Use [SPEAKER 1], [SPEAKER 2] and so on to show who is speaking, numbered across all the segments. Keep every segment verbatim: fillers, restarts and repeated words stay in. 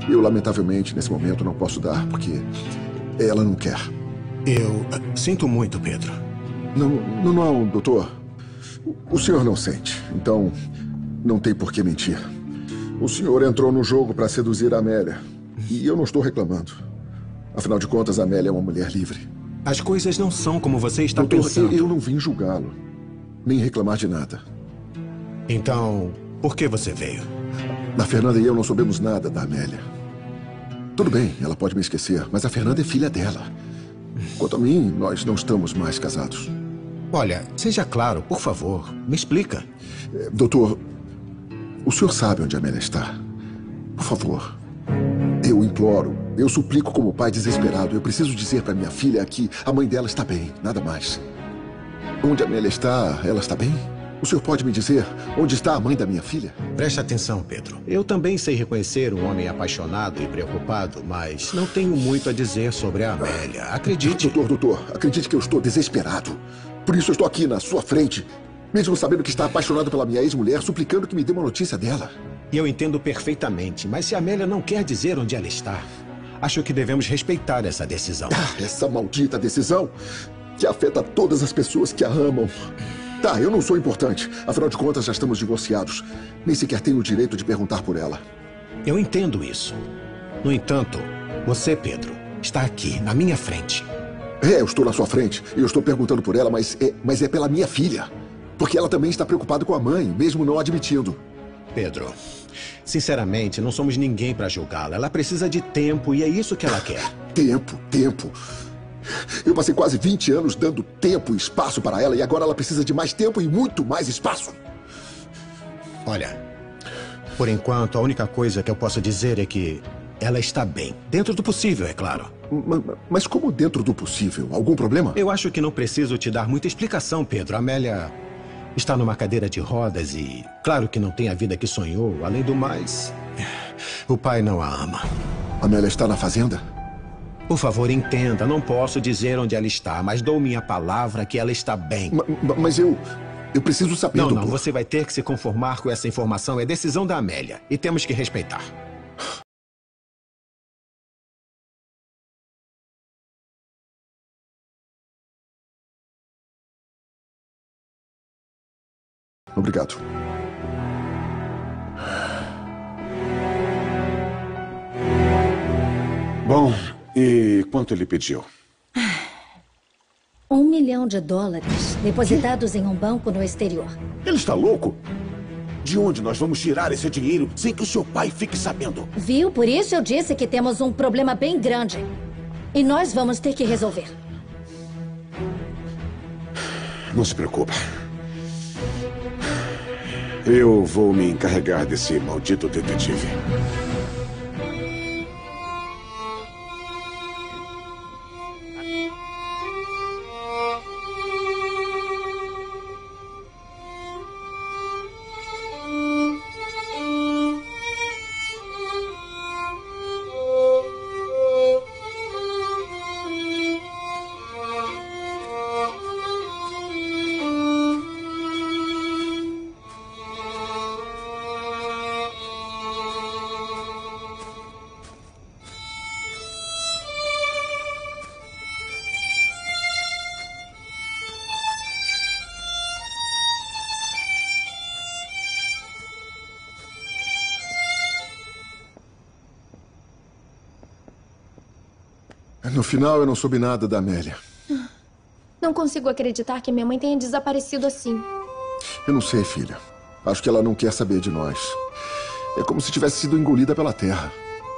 [SPEAKER 1] eu, lamentavelmente, nesse momento não posso dar, porque ela não quer.
[SPEAKER 2] Eu uh, sinto muito, Pedro.
[SPEAKER 1] Não, não, não, doutor. O senhor não sente, então não tem por que mentir. O senhor entrou no jogo para seduzir a Amélia. E eu não estou reclamando. Afinal de contas, a Amélia é uma mulher livre.
[SPEAKER 2] As coisas não são como você está
[SPEAKER 1] doutor,
[SPEAKER 2] pensando.
[SPEAKER 1] Eu, eu não vim julgá-lo, nem reclamar de nada.
[SPEAKER 2] Então, por que você veio?
[SPEAKER 1] A Fernanda e eu não soubemos nada da Amélia. Tudo bem, ela pode me esquecer, mas a Fernanda é filha dela. Quanto a mim, nós não estamos mais casados.
[SPEAKER 2] Olha, seja claro, por favor, me explica.
[SPEAKER 1] É, doutor, o senhor sabe onde a Amélia está. Por favor, eu imploro, eu suplico como pai desesperado. Eu preciso dizer para minha filha que a mãe dela está bem, nada mais. Onde a Amélia está, ela está bem? O senhor pode me dizer onde está a mãe da minha filha?
[SPEAKER 2] Preste atenção, Pedro. Eu também sei reconhecer um homem apaixonado e preocupado, mas não tenho muito a dizer sobre a Amélia. Acredite.
[SPEAKER 1] Doutor, doutor, acredite que eu estou desesperado. Por isso eu estou aqui na sua frente, mesmo sabendo que está apaixonado pela minha ex-mulher, suplicando que me dê uma notícia dela.
[SPEAKER 2] E eu entendo perfeitamente, mas se a Amélia não quer dizer onde ela está, acho que devemos respeitar essa decisão.
[SPEAKER 1] Ah, essa maldita decisão que afeta todas as pessoas que a amam. Tá, eu não sou importante. Afinal de contas, já estamos divorciados. Nem sequer tenho o direito de perguntar por ela.
[SPEAKER 2] Eu entendo isso. No entanto, você, Pedro, está aqui, na minha frente.
[SPEAKER 1] É, eu estou na sua frente. Eu estou perguntando por ela, mas é, mas é pela minha filha. Porque ela também está preocupada com a mãe, mesmo não admitindo.
[SPEAKER 2] Pedro, sinceramente, não somos ninguém para julgá-la. Ela precisa de tempo e é isso que ela quer.
[SPEAKER 1] Tempo, tempo. Eu passei quase vinte anos dando tempo e espaço para ela e agora ela precisa de mais tempo e muito mais espaço.
[SPEAKER 2] Olha, por enquanto, a única coisa que eu posso dizer é que ela está bem. Dentro do possível, é claro.
[SPEAKER 1] Mas, mas como dentro do possível? Algum problema?
[SPEAKER 2] Eu acho que não preciso te dar muita explicação, Pedro. A Amélia está numa cadeira de rodas e, claro que não tem a vida que sonhou. Além do mais, o pai não a ama.
[SPEAKER 1] A Amélia está na fazenda?
[SPEAKER 2] Por favor, entenda. Não posso dizer onde ela está, mas dou minha palavra que ela está bem.
[SPEAKER 1] Ma, mas eu... Eu preciso saber,
[SPEAKER 2] Não,
[SPEAKER 1] doutor.
[SPEAKER 2] não. Você vai ter que se conformar com essa informação. É decisão da Amélia. E temos que respeitar.
[SPEAKER 1] Obrigado.
[SPEAKER 3] Bom, e quanto ele pediu?
[SPEAKER 4] Um milhão de dólares depositados em um banco no exterior.
[SPEAKER 3] Ele está louco? De onde nós vamos tirar esse dinheiro sem que o seu pai fique sabendo?
[SPEAKER 4] Viu? Por isso eu disse que temos um problema bem grande. E nós vamos ter que resolver.
[SPEAKER 3] Não se preocupa. Eu vou me encarregar desse maldito detetive.
[SPEAKER 1] No final, eu não soube nada da Amélia.
[SPEAKER 5] Não consigo acreditar que minha mãe tenha desaparecido assim.
[SPEAKER 1] Eu não sei, filha. Acho que ela não quer saber de nós. É como se tivesse sido engolida pela terra.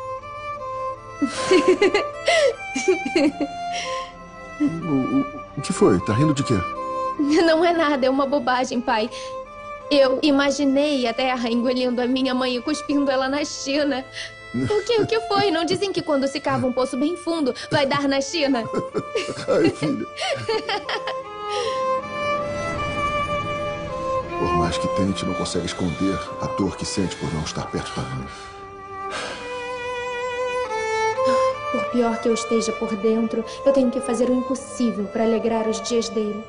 [SPEAKER 1] o, o, o que foi? Tá rindo de quê?
[SPEAKER 5] Não é nada, é uma bobagem, pai. Eu imaginei a terra engolindo a minha mãe e cuspindo ela na China. O que, o que foi? Não dizem que quando se cava um poço bem fundo, vai dar na China?
[SPEAKER 1] Ai, filha. Por mais que tente, não consegue esconder a dor que sente por não estar perto da mãe.
[SPEAKER 5] Por pior que eu esteja por dentro, eu tenho que fazer o impossível para alegrar os dias dele.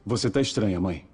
[SPEAKER 6] Você tá estranha, mãe.